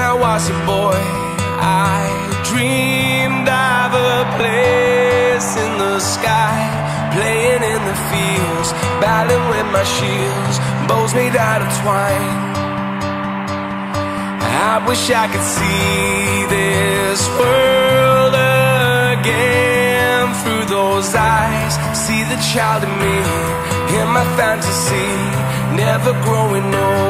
I was a boy, I dreamed of a place in the sky, playing in the fields, battling with my shields, bows made out of twine. I wish I could see this world again through those eyes, see the child in me, in my fantasy, never growing old.